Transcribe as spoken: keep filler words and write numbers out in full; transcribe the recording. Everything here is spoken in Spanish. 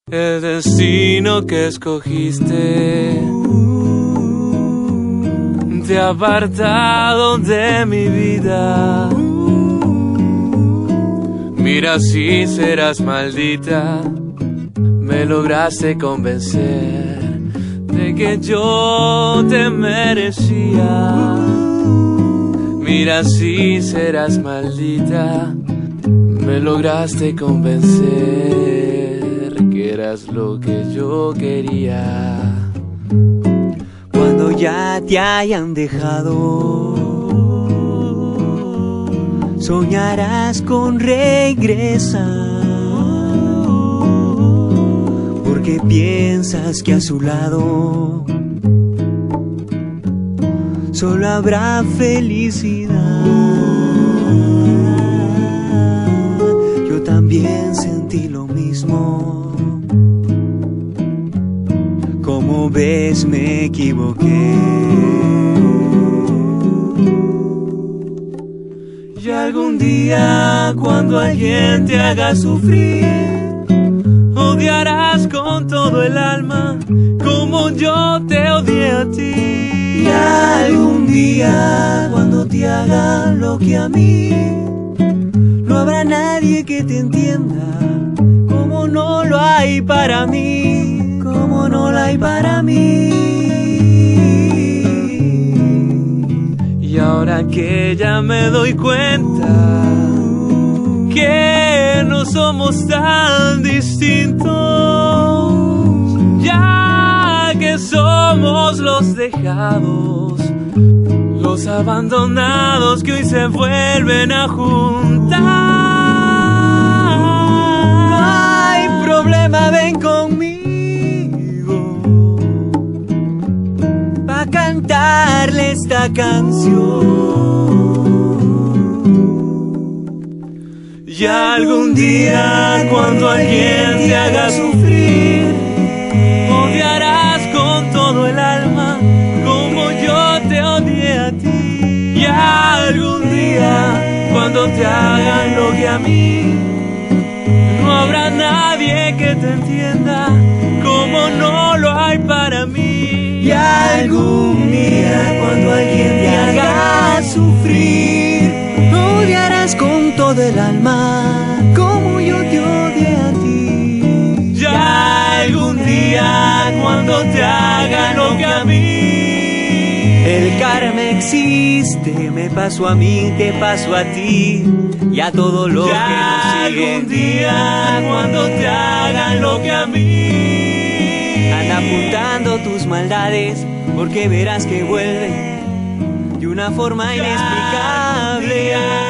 El destino que escogiste te ha apartado de mi vida. Mira, si serás maldita, me lograste convencer de que yo te merecía. Mira, si serás maldita, me lograste convencer que eras lo que yo quería. Cuando ya te hayan dejado, soñarás con regresar, porque piensas que a su lado solo habrá felicidad. Yo también sentí lo mismo. Como ves, me equivoqué. Y algún día, cuando alguien te haga sufrir, odiarás con todo el alma, como yo te odié a ti. Y algún día, cuando te hagan lo que a mí, no habrá nadie que te entienda, como no lo hay para mí, como no lo hay para mí. Y ahora que ya me doy cuenta que no somos tan distintos, ya que somos los dejados, los abandonados que hoy se vuelven a juntar. No hay problema, ven conmigo pa' cantarle esta canción. Y algún día, cuando alguien te haga sufrir, odiarás con todo el alma, como yo te odié a ti. Y algún día, cuando te hagan lo que a mí, no habrá nadie que te entienda, como no lo hay para mí. Y algún día, cuando alguien te haga sufrir, odiarás con todo el alma, como yo te odié a ti. Y algún día, cuando te hagan lo que a mí, el karma existe, me pasó a mí, te pasó a ti, y a todo lo que nos sigue. Algún día, cuando te hagan lo que a mí, anda apuntando tus maldades, porque verás que vuelven de una forma inexplicable.